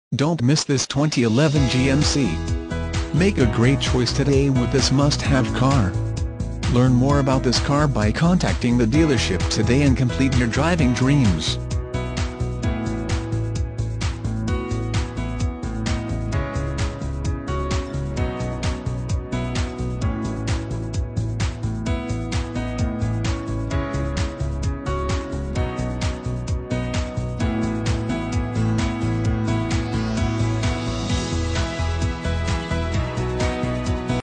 Don't miss this 2011 GMC. Make a great choice today with this must-have car. Learn more about this car by contacting the dealership today and complete your driving dreams.